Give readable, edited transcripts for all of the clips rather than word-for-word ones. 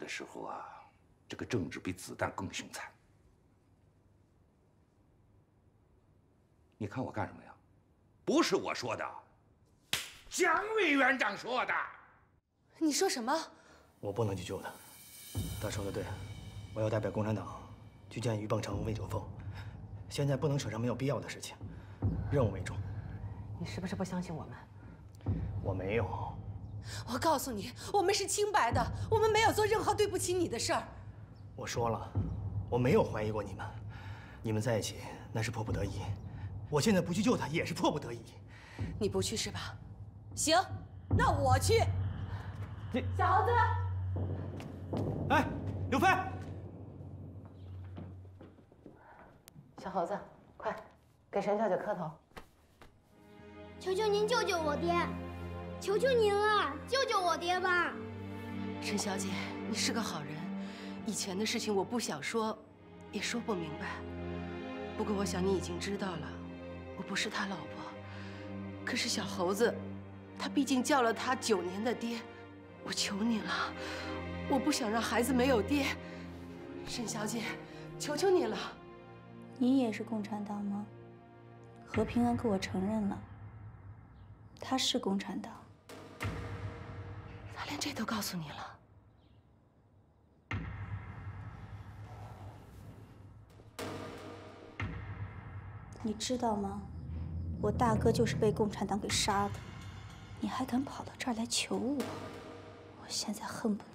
的时候啊，这个政治比子弹更凶残。你看我干什么呀？不是我说的，蒋委员长说的。 你说什么？ 我不能去救他。他说的对，我要代表共产党去见于蚌城、魏哲凤。现在不能扯上没有必要的事情，任务为重。 你是不是不相信我们？ 我没有。 我告诉你，我们是清白的，我们没有做任何对不起你的事儿。 我说了，我没有怀疑过你们，你们在一起那是迫不得已。我现在不去救他也是迫不得已。 你不去是吧？行，那我去。小猴子， 哎，刘飞， 小猴子，快给沈小姐磕头。 求求您救救我爹！求求您了，救救我爹吧！ 沈小姐，你是个好人，以前的事情我不想说，也说不明白。不过我想你已经知道了，我不是他老婆。可是小猴子，他毕竟叫了他9年的爹，我求你了，我不想让孩子没有爹。沈小姐，求求你了。 你也是共产党吗？何平安给我承认了，他是共产党。 他连这都告诉你了。 你知道吗？我大哥就是被共产党给杀的，你还敢跑到这儿来求我？我现在恨不得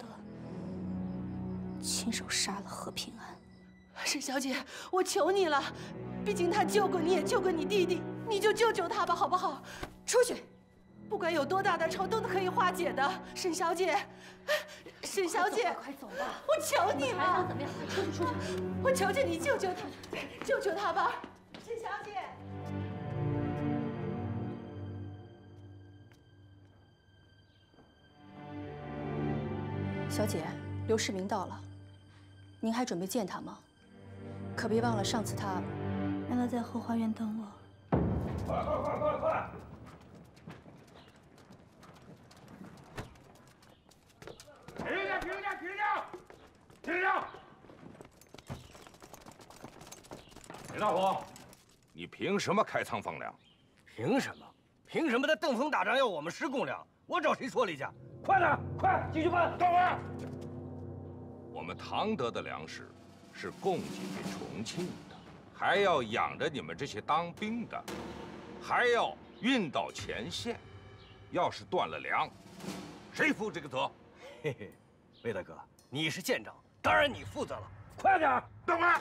亲手杀了何平安。 沈小姐，我求你了，毕竟他救过你，也救过你弟弟，你就救救他吧，好不好？出去，不管有多大的仇都可以化解的。沈小姐，沈小姐， 快走吧！ 我求你了， 还想怎么样？快出去，出去！ 我求求你救救他，救救他吧，沈小姐。 小姐，刘世明到了，您还准备见他吗？可别忘了上次他让他在后花园等我。 快！停下！李大虎，你凭什么开仓放粮？ 凭什么？凭什么他登封打仗要我们施公粮？我找谁说理去？快点，快继续办！ 等会儿，我们唐德的粮食是供给给重庆的，还要养着你们这些当兵的，还要运到前线。要是断了粮，谁负这个责？ 嘿嘿，魏大哥，你是县长，当然你负责了。快点！ 等会儿。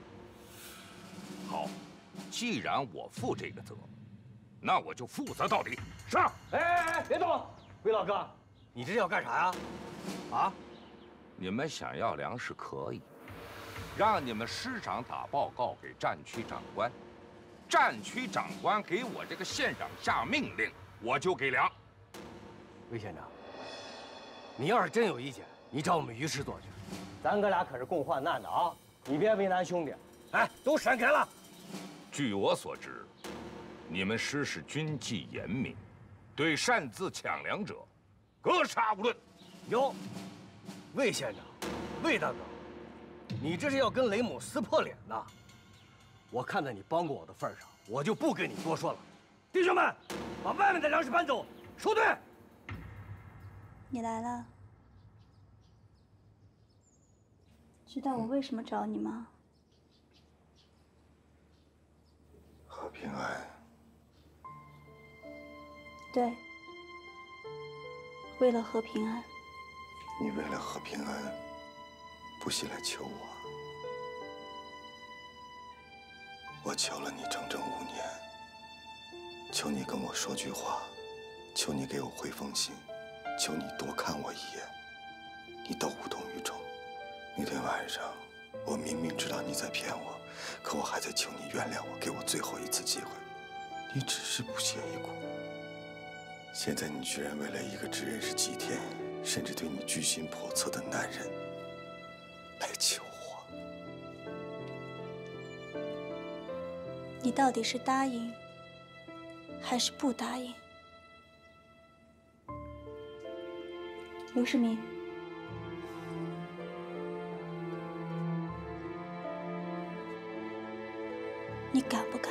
好，既然我负这个责，那我就负责到底。上！ 哎，别动！魏老哥，你这是要干啥呀？啊？ 你们想要粮食可以，让你们师长打报告给战区长官，战区长官给我这个县长下命令，我就给粮。 魏县长，你要是真有意见，你找我们于师座去，咱哥俩可是共患难的啊！你别为难兄弟。哎，都闪开了！ 据我所知，你们师是军纪严明，对擅自抢粮者，格杀勿论。 哟，魏县长，魏大哥，你这是要跟雷姆撕破脸呐！我看在你帮过我的份上，我就不跟你多说了。弟兄们，把外面的粮食搬走，收队。 你来了，知道我为什么找你吗？ 何平安， 对，为了何平安。 你为了何平安，不惜来求我。我求了你整整5年，求你跟我说句话，求你给我回封信，求你多看我一眼，你都无动于衷。那天晚上，我明明知道你在骗我，可我还在求你原谅我，给我最后一次机会。你只是不屑一顾。现在你居然为了一个只认识几天，甚至对你居心叵测的男人来求我。 你到底是答应还是不答应？刘世明， 敢不敢？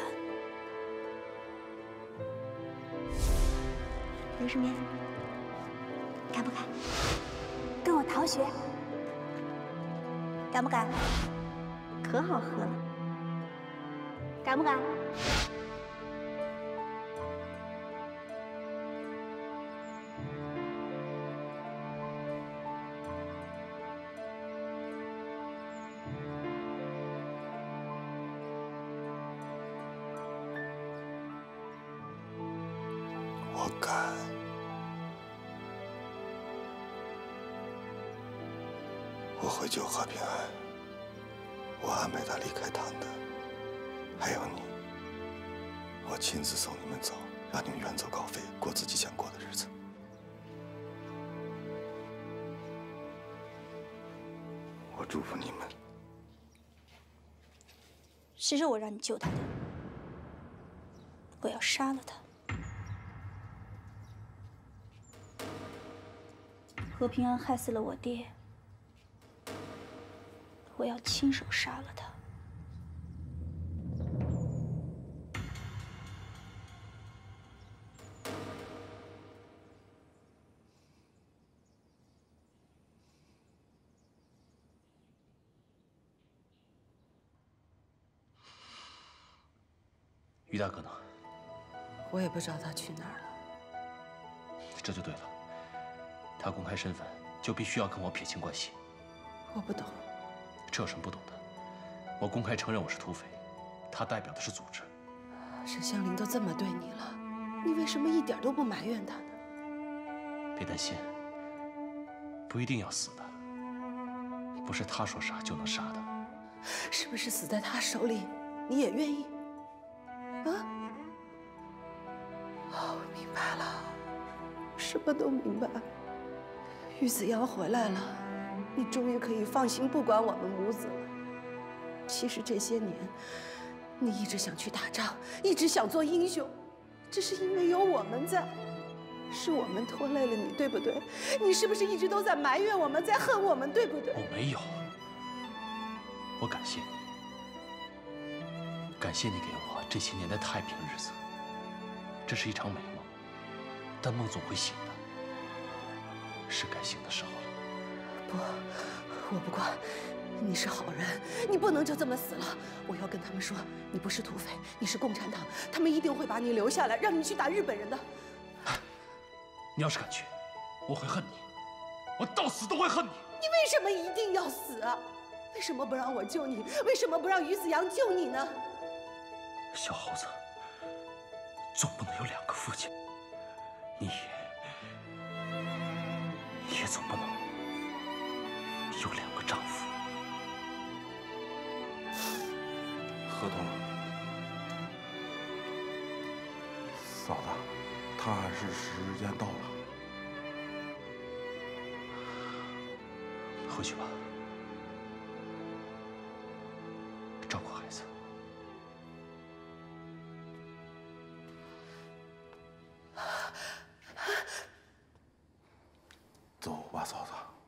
刘世民，敢不敢跟我逃学？敢不敢？可好喝了，敢不敢？ 我敢。我会救贺平安，我安排他离开唐德，还有你，我亲自送你们走，让你们远走高飞，过自己想过的日子。我祝福你们。 谁是我让你救他的？我要杀了他。贺平安害死了我爹，我要亲手杀了他。 于大哥呢？ 我也不知道他去哪儿了。 这就对了，他公开身份就必须要跟我撇清关系。 我不懂。 这有什么不懂的？我公开承认我是土匪，他代表的是组织。 沈香菱都这么对你了，你为什么一点都不埋怨他呢？ 别担心，不一定要死的，不是他说杀就能杀的。 是不是死在他手里，你也愿意？啊？哦，我明白了，什么都明白。于子阳回来了，你终于可以放心不管我们母子了。其实这些年，你一直想去打仗，一直想做英雄，只是因为有我们在，是我们拖累了你，对不对？你是不是一直都在埋怨我们，在恨我们，对不对？ 我没有，我感谢你，感谢你给我这些年的太平日子。这是一场美梦，但梦总会醒的，是该醒的时候了。 不，我不管。你是好人，你不能就这么死了。我要跟他们说，你不是土匪，你是共产党，他们一定会把你留下来，让你去打日本人的。 你要是敢去，我会恨你，我到死都会恨你。 你为什么一定要死啊？为什么不让我救你？为什么不让于子阳救你呢？ 小猴子，总不能有两个父亲，你也总不能有两个丈夫。 河东，嫂子，他还是时间到了。 回去吧，照顾孩子。 走吧，嫂子。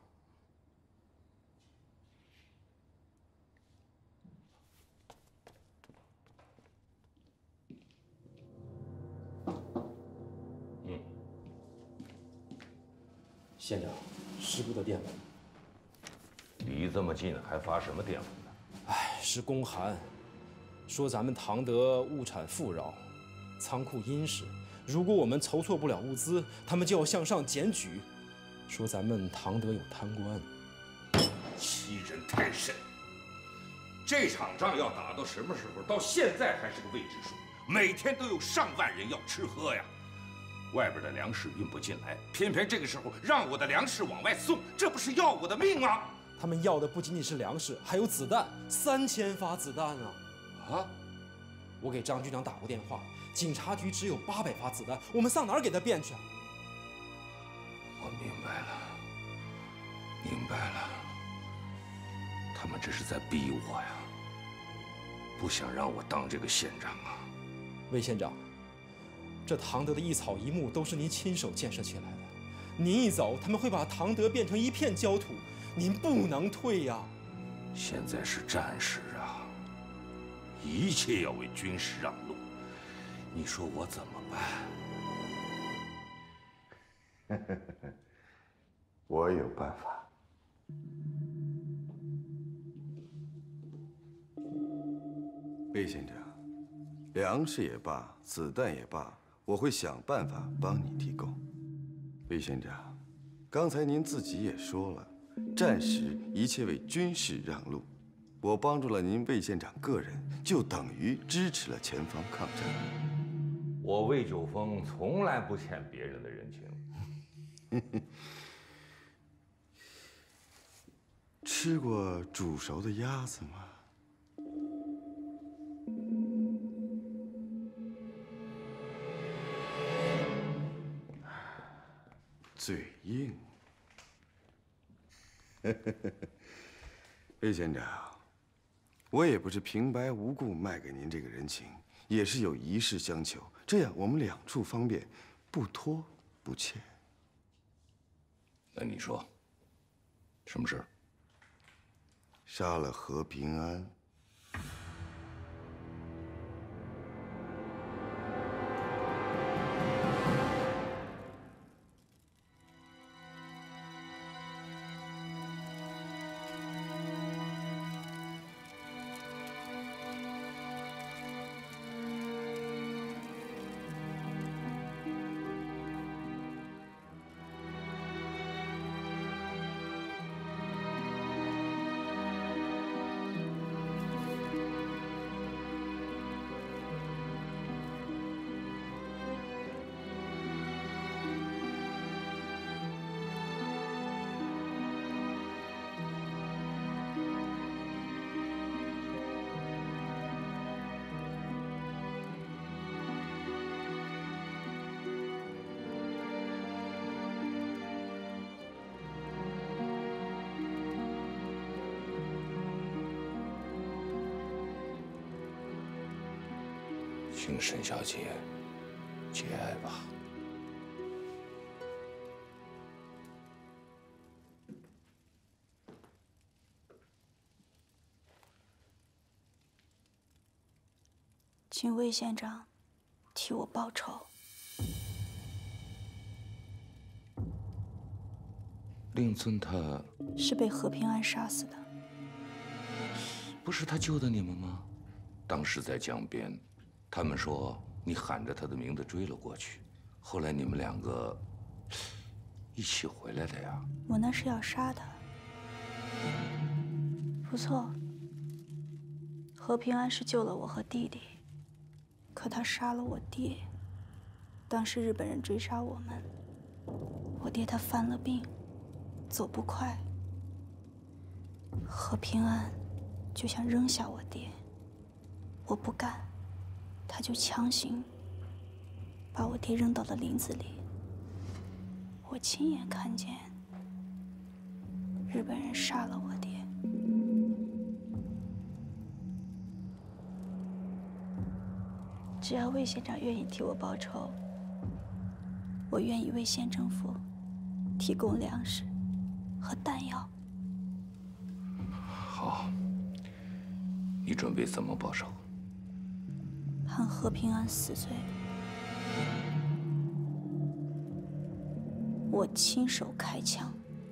县长，师部的电文。 离这么近，还发什么电文呢？ 哎，是公函，说咱们唐德物产富饶，仓库殷实。如果我们筹措不了物资，他们就要向上检举，说咱们唐德有贪官。 欺人太甚！这场仗要打到什么时候？到现在还是个未知数。每天都有上万人要吃喝呀。外边的粮食运不进来，偏偏这个时候让我的粮食往外送，这不是要我的命吗？ 他们要的不仅仅是粮食，还有子弹，3000发子弹啊！ 啊！ 我给张局长打过电话，警察局只有800发子弹，我们上哪儿给他变去？ 我明白了，明白了，他们这是在逼我呀，不想让我当这个县长啊。 魏县长，这唐德的一草一木都是您亲手建设起来的，您一走，他们会把唐德变成一片焦土，您不能退呀！ 现在是战时啊， 一切要为军师让路。你说我怎么办？ 我有办法。魏县长，粮食也罢，子弹也罢，我会想办法帮你提供。魏县长，刚才您自己也说了，战时一切为军事让路。我帮助了您魏县长个人，就等于支持了前方抗战。 我魏九峰从来不欠别人的人情。 吃过煮熟的鸭子吗？嘴硬。魏县长，我也不是平白无故卖给您这个人情，也是有一事相求，这样我们两处方便，不拖不欠。 那你说，什么事？ 杀了何平安。 请沈小姐节哀吧。 请魏县长替我报仇。 令尊他是被何平安杀死的。 不是他救的你们吗？当时在江边，他们说你喊着他的名字追了过去，后来你们两个一起回来的呀。 我那是要杀他。不错，何平安是救了我和弟弟，可他杀了我爹。当时日本人追杀我们，我爹他犯了病，走不快。何平安就想扔下我爹，我不干，他就强行把我爹扔到了林子里。我亲眼看见日本人杀了我爹。只要魏县长愿意替我报仇，我愿意为县政府提供粮食和弹药。 好，你准备怎么报仇？ 判何平安死罪，我亲手开枪。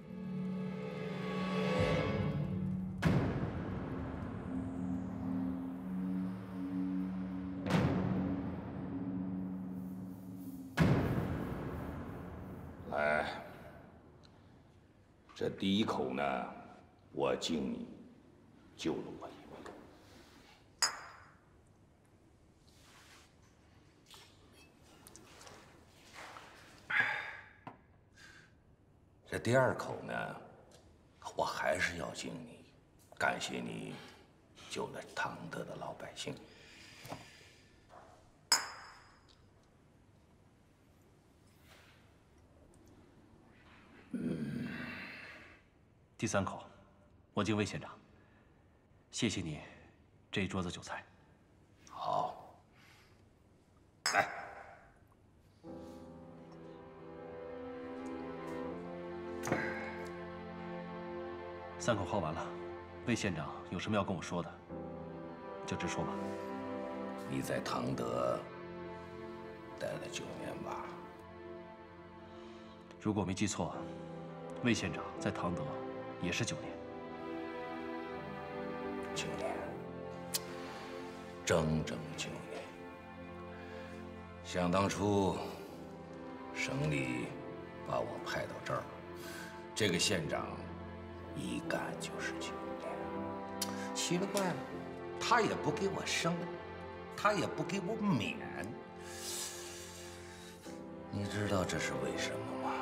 来，这第一口呢，我敬你救了我一命。这第二口呢，我还是要敬你，感谢你救了唐德的老百姓。 第三口，我敬魏县长。谢谢你，这一桌子酒菜。 好，来。 三口喝完了，魏县长有什么要跟我说的？ 就直说吧。 你在唐德待了9年吧？ 如果我没记错，魏县长在唐德也是9年。 9年，整整9年。想当初，省里把我派到这儿，这个县长一干就是9年。奇了怪了，他也不给我升，他也不给我免。你知道这是为什么吗？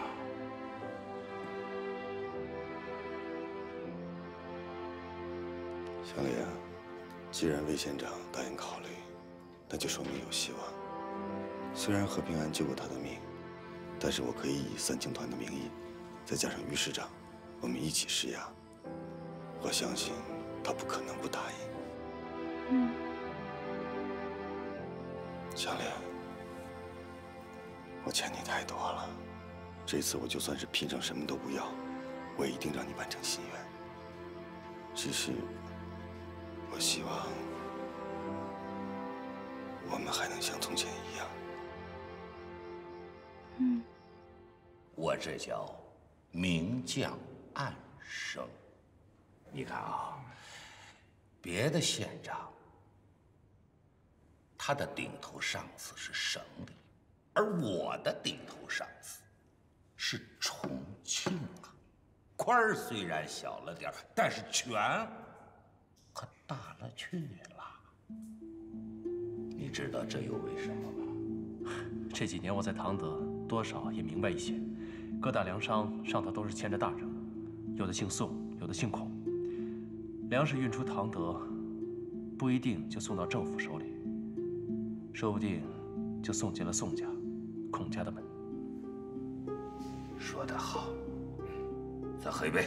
小李啊，既然魏县长答应考虑，那就说明有希望。虽然何平安救过他的命，但是我可以以3青团的名义，再加上于市长，我们一起施压。我相信他不可能不答应。小李，我欠你太多了，这次我就算是拼上什么都不要，我也一定让你完成心愿。只是，我希望我们还能像从前一样。 我这叫明降暗升。你看啊，别的县长，他的顶头上司是省里，而我的顶头上司是重庆啊。官儿虽然小了点儿，但是权可大了去了。你知道这又为什么吗？ 这几年我在唐德，多少也明白一些。各大粮商上头都是牵着大人，有的姓宋，有的姓孔。粮食运出唐德，不一定就送到政府手里，说不定就送进了宋家、孔家的门。 说得好，再喝一杯。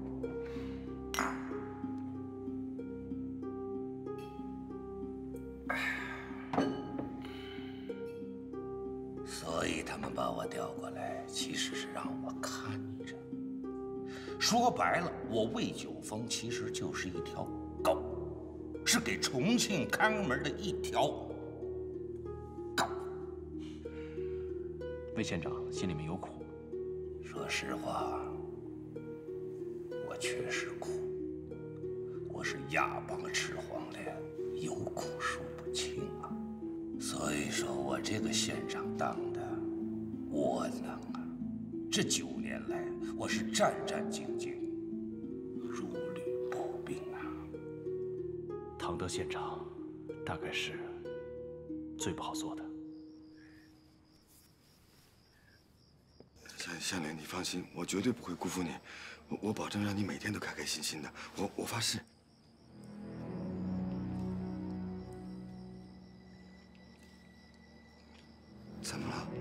所以他们把我调过来，其实是让我看着。说白了，我魏九峰其实就是一条狗，是给重庆看门的一条狗。 魏县长心里面有苦。 说实话，我确实苦。我是哑巴吃黄连，有苦说不清啊。所以说我这个县长当的窝囊啊！这9年来，我是战战兢兢，如履薄冰啊。 唐德县长大概是最不好做的。 夏莲，你放心，我绝对不会辜负你，我保证让你每天都开开心心的，我发誓。怎么了？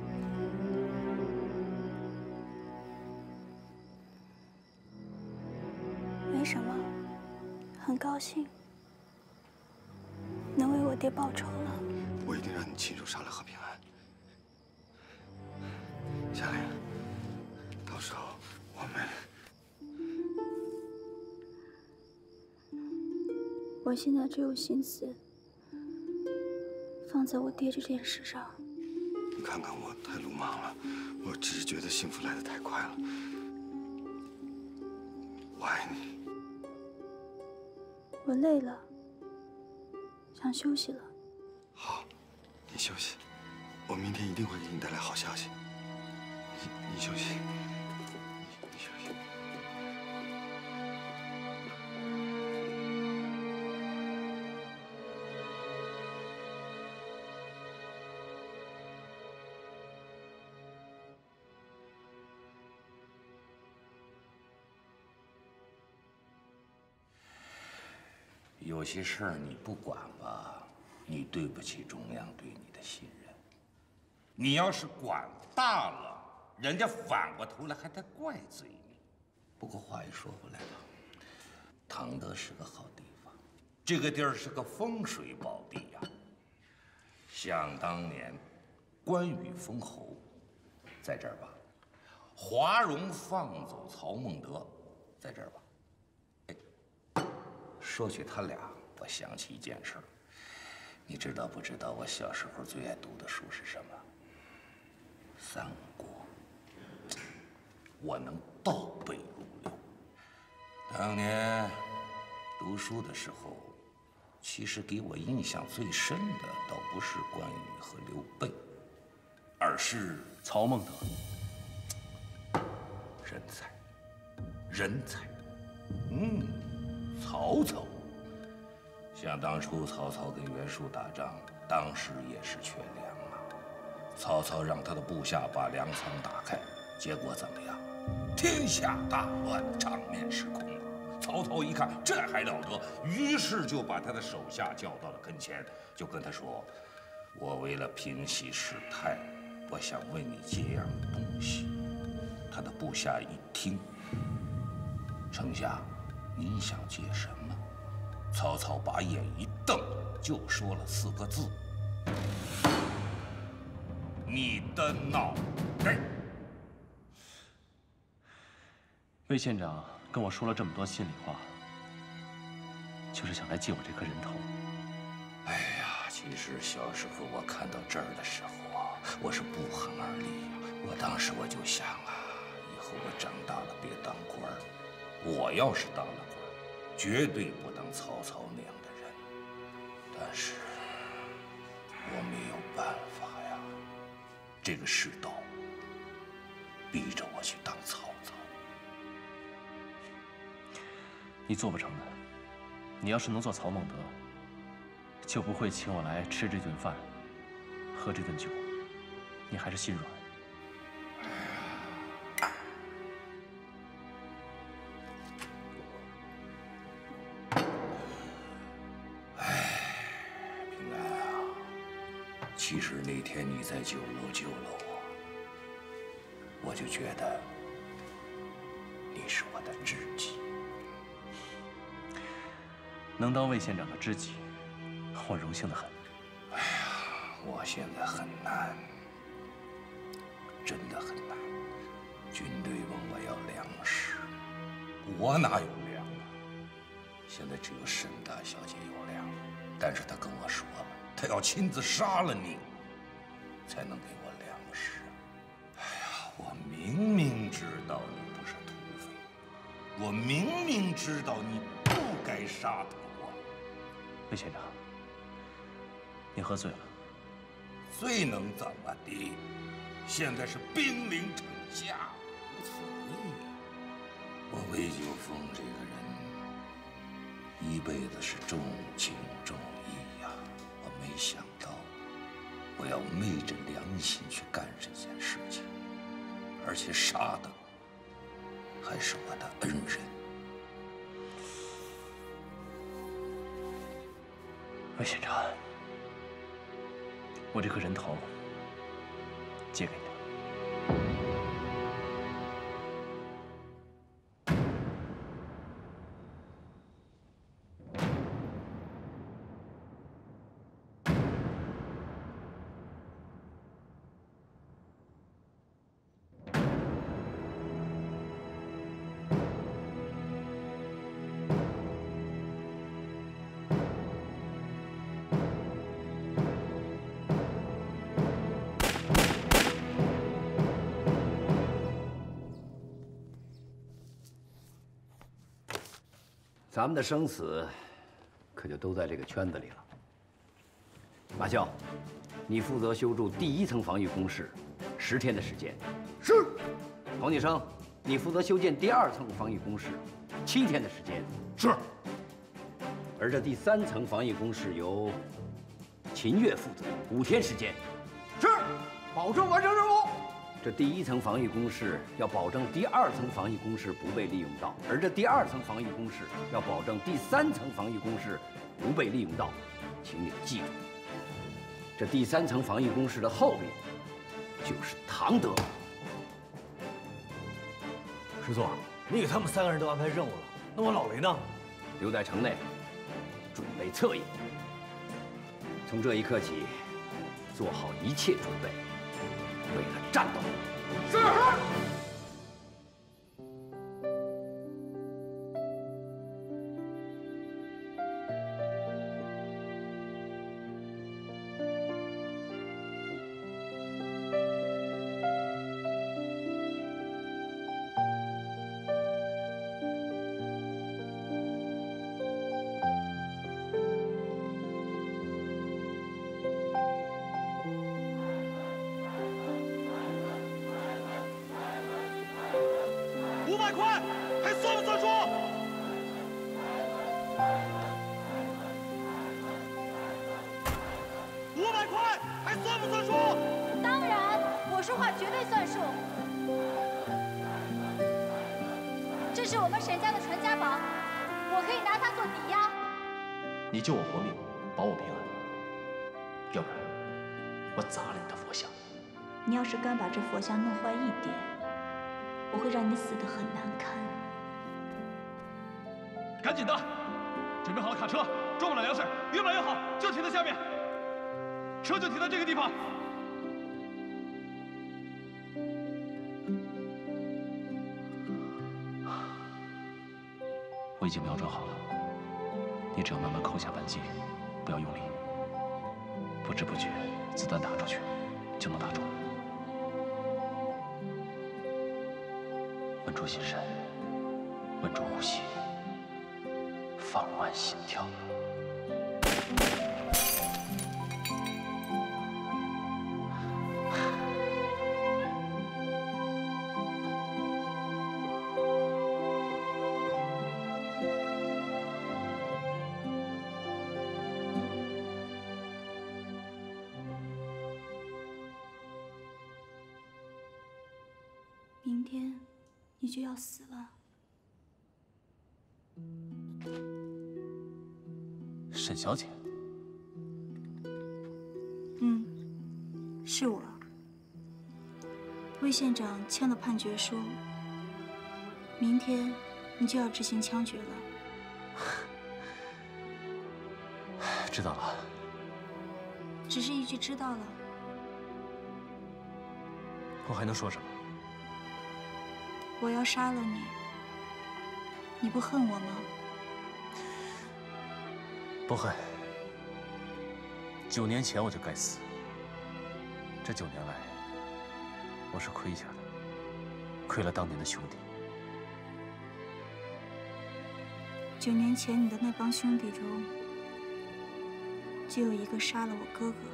没什么，很高兴能为我爹报仇了。 我一定让你亲手杀了何平安。夏莲，到时候我们…… 我现在只有心思放在我爹这件事上。 你看看我太鲁莽了，我只是觉得幸福来得太快了。我爱你。 我累了，想休息了。 好，你休息，我明天一定会给你带来好消息。你休息，你休息。 有些事儿你不管吧，你对不起中央对你的信任。你要是管大了，人家反过头来还得怪罪你。不过话又说回来了，唐德是个好地方，这个地儿是个风水宝地呀。想当年，关羽封侯，在这儿吧；华容放走曹孟德，在这儿吧。说起他俩，我想起一件事儿。 你知道不知道我小时候最爱读的书是什么？三国。我能倒背如流。当年读书的时候，其实给我印象最深的倒不是关羽和刘备，而是曹孟德。 人才，人才。曹操。想当初曹操跟袁术打仗，当时也是缺粮啊。曹操让他的部下把粮仓打开，结果怎么样？天下大乱，场面失控啊！曹操一看，这还了得，于是就把他的手下叫到了跟前，就跟他说：“我为了平息事态，我想问你借样东西。”他的部下一听，丞相，您想借什么？曹操把眼一瞪，就说了4个字：“你的脑袋。” 魏县长跟我说了这么多心里话，就是想来借我这颗人头。 哎呀，其实小时候我看到这儿的时候啊，我是不寒而栗呀。我当时我就想啊，以后我长大了别当官儿，我要是当了官，绝对不当曹操那样的人。但是我没有办法呀，这个世道逼着我去当曹操。 你做不成的。你要是能做曹孟德，就不会请我来吃这顿饭，喝这顿酒。你还是心软。 平安啊，其实那天你在酒楼救了我就觉得你是我的知己。 能当魏县长的知己，我荣幸的很。 哎呀，我现在很难，真的很难。军队问我要粮食，我哪有粮啊？现在只有沈大小姐有粮，但是她跟我说了，她要亲自杀了你，才能给我粮食。哎呀，我明明知道你不是土匪，我明明知道你不该杀他。 魏县长，你喝醉了。 醉能怎么的？现在是兵临城下，无所谓。我魏九峰这个人，一辈子是重情重义呀。我没想到，我要昧着良心去干这件事情，而且杀的还是我的恩人。 魏县长，我这颗人头借给你。 咱们的生死可就都在这个圈子里了。马啸，你负责修筑第1层防御工事，10天的时间。是。黄继生，你负责修建第2层防御工事，7天的时间。 是。 而这第3层防御工事由秦越负责，5天时间。 是。保证完成任务。 这第1层防御工事要保证第2层防御工事不被利用到，而这第2层防御工事要保证第3层防御工事不被利用到，请你记住，这第3层防御工事的后面就是唐德。 师座，你给他们3个人都安排任务了，那我老雷呢？ 留在城内，准备策应。从这一刻起，做好一切准备。为了战斗。是。 500块，还算不算数？500块，还算不算数？ 当然，我说话绝对算数。这是我们沈家的传家宝，我可以拿它做抵押。 你救我活命，保我平安，要不然我砸了你的佛像。 你要是敢把这佛像弄坏一点，我会让你死得很难看。 赶紧的，准备好了卡车，装满了粮食，越满越好，就停在下面。车就停在这个地方。 我已经瞄准好了，你只要慢慢扣下扳机，不要用力，不知不觉子弹打出去就能打中。稳住心神，稳住呼吸，放慢心跳。 明天你就要死了。 沈小姐， 是我。魏县长签了判决书，明天你就要执行枪决了。 知道了。 只是一句知道了。 我还能说什么？ 我要杀了你，你不恨我吗？ 不恨。9年前我就该死。这9年来，我是亏下的，亏了当年的兄弟。 9年前你的那帮兄弟中，就有一个杀了我哥哥。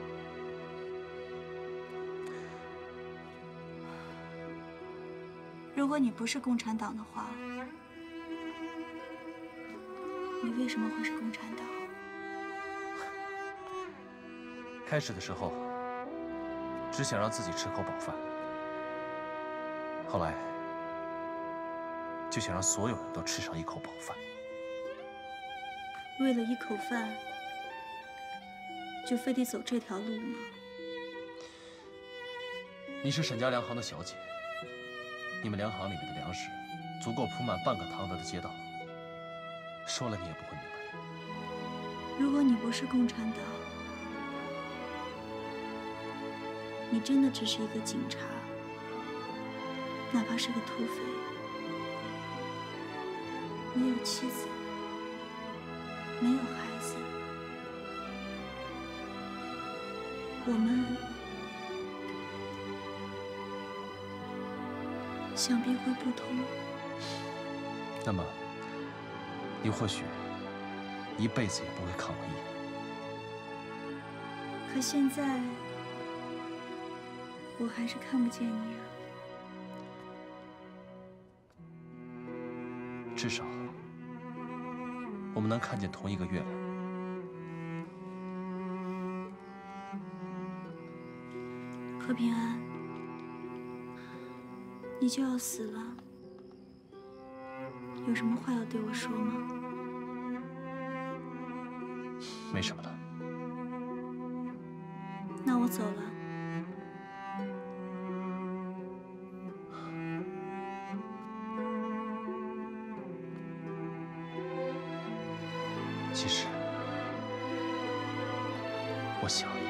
如果你不是共产党的话，你为什么会是共产党？ 开始的时候，只想让自己吃口饱饭，后来就想让所有人都吃上一口饱饭。 为了一口饭，就非得走这条路吗？ 你是沈家粮行的小姐，你们粮行里面的粮食足够铺满半个唐德的街道，说了你也不会明白。 如果你不是共产党，你真的只是一个警察，哪怕是个土匪，没有妻子，没有孩子，我们想必会不同。 那么，你或许一辈子也不会看我一眼。 可现在，我还是看不见你啊。 至少，我们能看见同一个月亮。 柯平安，你就要死了，有什么话要对我说吗？ 没什么了。 那我走了。 其实，我想你。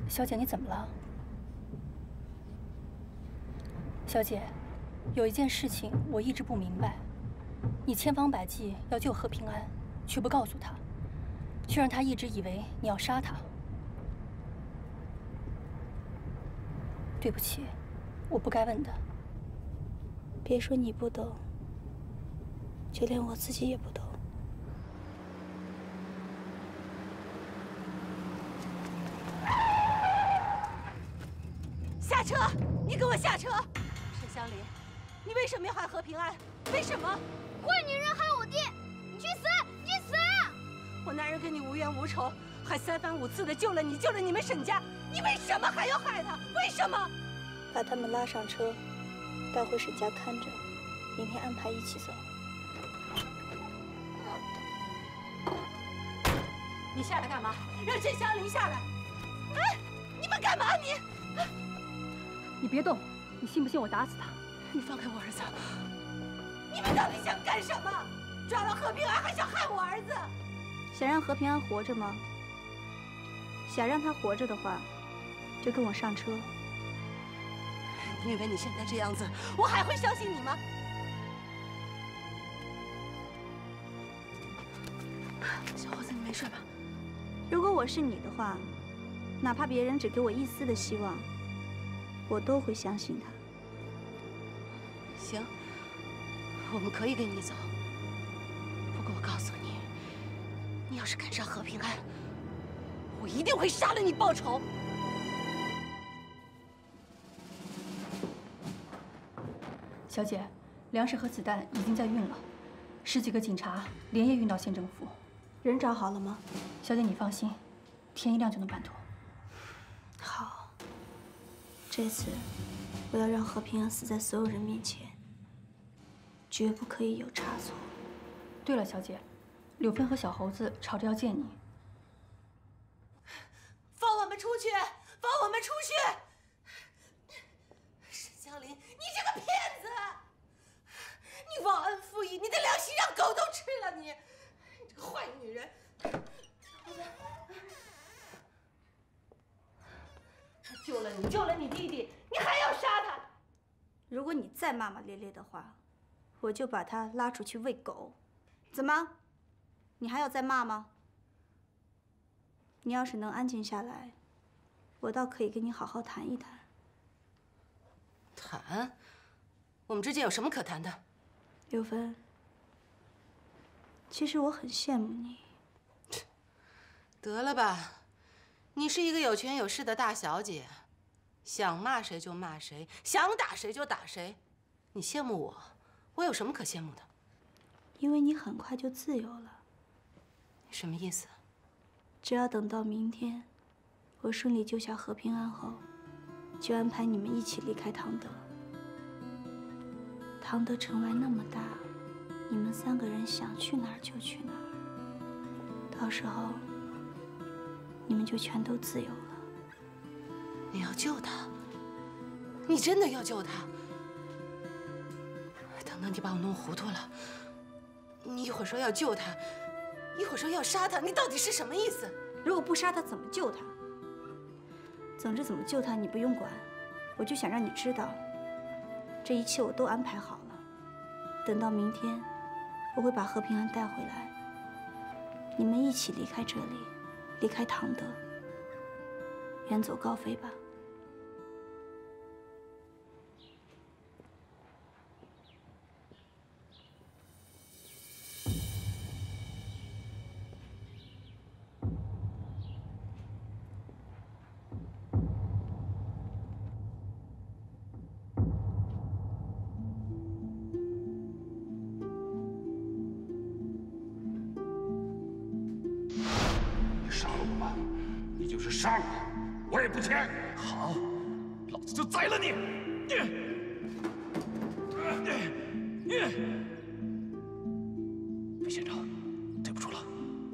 小姐，你怎么了？小姐，有一件事情我一直不明白，你千方百计要救何平安，却不告诉他，却让他一直以为你要杀他。对不起，我不该问的。 别说你不懂，就连我自己也不懂。 下车！你给我下车！沈香林，你为什么要害何平安？为什么？ 坏女人害我爹！你去死！你去死！ 我男人跟你无冤无仇，还三番五次的救了你，救了你们沈家，你为什么还要害他？为什么？ 把他们拉上车，带回沈家看着，明天安排一起走。 你下来干嘛？让沈香林下来！哎，你们干嘛你？ 你别动！你信不信我打死他？ 你放开我儿子！你们到底想干什么？抓了何平安还想害我儿子？ 想让何平安活着吗？想让他活着的话，就跟我上车。 你以为你现在这样子，我还会相信你吗？小伙子，你没睡吧？ 如果我是你的话，哪怕别人只给我一丝的希望，我都会相信他。 行，我们可以跟你走。不过我告诉你，你要是敢杀何平安，我一定会杀了你报仇。 小姐，粮食和子弹已经在运了，10几个警察连夜运到县政府。 人找好了吗？ 小姐，你放心，天一亮就能办妥。 好，这次我要让何平安死在所有人面前，绝不可以有差错。 对了，小姐，柳芬和小猴子吵着要见你。 放我们出去！放我们出去！沈香林，你这个骗子！你忘恩负义，你的良心让狗都吃了你！你这个坏女人！他救了你，救了你弟弟，你还要杀他！ 如果你再骂骂咧咧的话，我就把他拉出去喂狗。怎么？你还要再骂吗？你要是能安静下来，我倒可以跟你好好谈一谈。 谈？我们之间有什么可谈的？ 柳芬，其实我很羡慕你。 得了吧，你是一个有权有势的大小姐，想骂谁就骂谁，想打谁就打谁。你羡慕我，我有什么可羡慕的？ 因为你很快就自由了。 什么意思？ 只要等到明天，我顺利救下何平安后，就安排你们一起离开唐德。唐德城外那么大，你们3个人想去哪儿就去哪儿。到时候，你们就全都自由了。 你要救他？你真的要救他？等等，你把我弄糊涂了。你一会儿说要救他，一会儿说要杀他，你到底是什么意思？ 如果不杀他，怎么救他？总之，怎么救他你不用管，我就想让你知道，这一切我都安排好了。等到明天，我会把何平安带回来，你们一起离开这里，离开唐德，远走高飞吧。 杀我也不签。 好，老子就宰了你！魏县长，对不住了。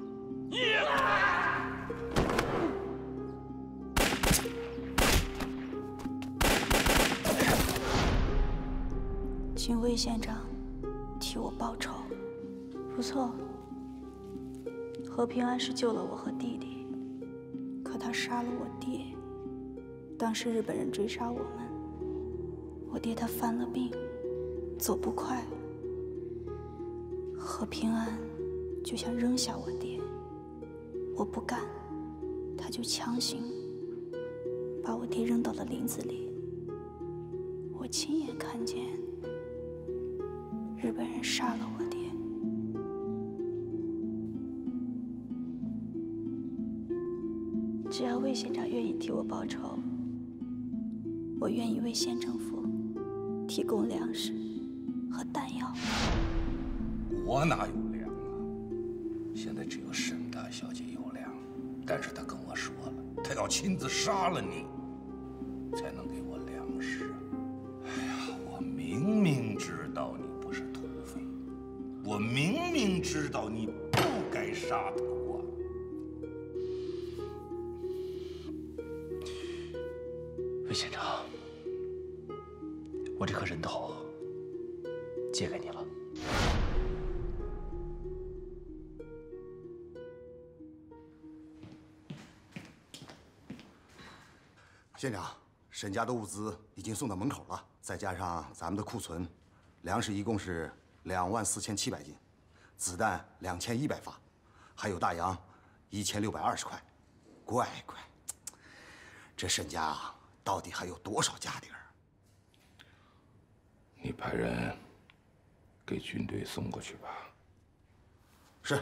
请魏县长替我报仇。不错，何平安是救了我和弟弟，可他杀了我爹。 当时日本人追杀我们，我爹他犯了病，走不快。何平安就想扔下我爹，我不干，他就强行把我爹扔到了林子里。我亲眼看见日本人杀了我爹。只要魏县长愿意替我报仇，我愿意为县政府提供粮食和弹药。 我哪有粮啊？现在只有沈大小姐有粮，但是她跟我说了，她要亲自杀了你，才能给我粮食。哎呀，我明明知道你不是土匪，我明明知道你不该杀头啊！ 魏县长，我这颗人头借给你了。 县长，沈家的物资已经送到门口了，再加上咱们的库存，粮食一共是24700斤，子弹2100发，还有大洋1620块。乖乖，这沈家啊，到底还有多少家底儿？ 你派人给军队送过去吧。 是。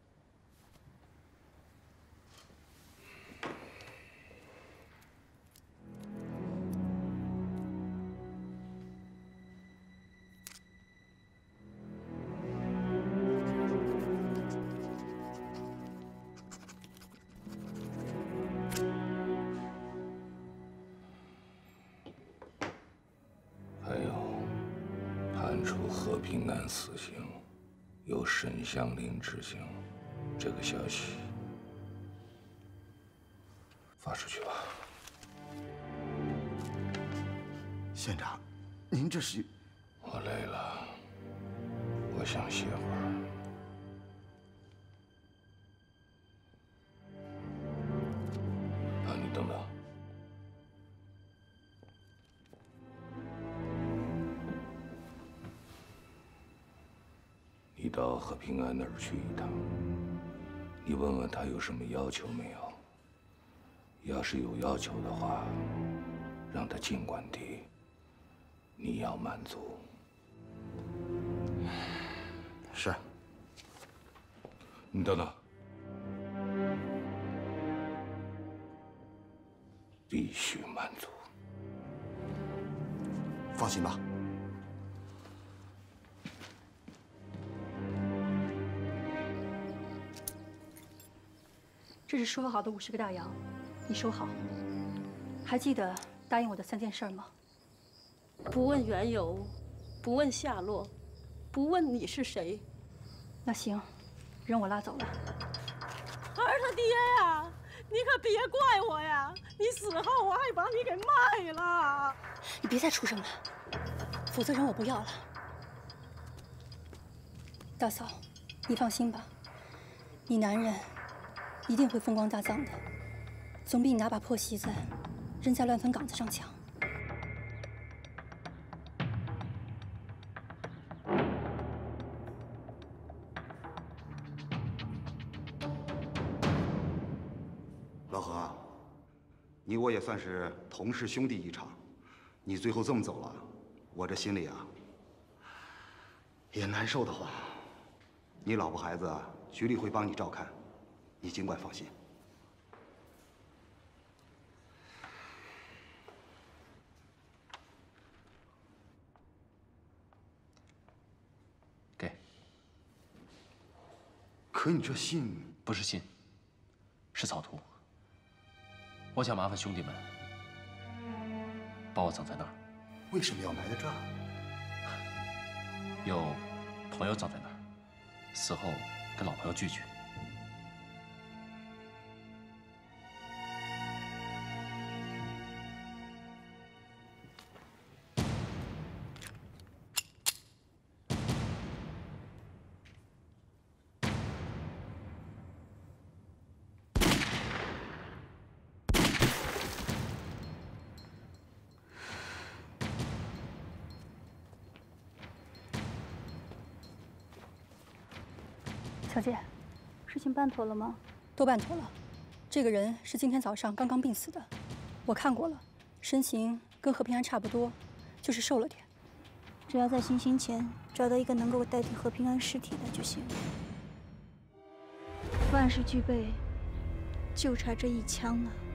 还有，判处何平安死刑，由沈香林执行，这个消息发出去吧。 县长，您这是…… 我累了，我想歇会儿。啊，你等等。你到何平安那儿去一趟，你问问他有什么要求没有。要是有要求的话，让他尽管提，你要满足。 是。 你等等，必须满足。 放心吧。 这是说好的50个大洋，你收好。还记得答应我的3件事吗？ 不问缘由，不问下落，不问你是谁。 那行，人我拉走了。 儿他爹呀，你可别怪我呀！你死后我还把你给卖了。 你别再出声了，否则人我不要了。大嫂，你放心吧，你男人一定会风光大葬的，总比你拿把破席子扔在乱坟岗子上强。 老何，你我也算是同是兄弟一场，你最后这么走了，我这心里啊也难受得慌。你老婆孩子局里会帮你照看，你尽管放心。 给。 可你这信不是信，是草图。我想麻烦兄弟们把我葬在那儿。 为什么要埋在这儿？ 有朋友葬在那儿，死后跟老朋友聚聚。 小姐， 事情办妥了吗？ 都办妥了。这个人是今天早上刚刚病死的，我看过了，身形跟何平安差不多，就是瘦了点。 只要在行刑前找到一个能够代替何平安尸体的就行了。万事俱备，就差这一枪了。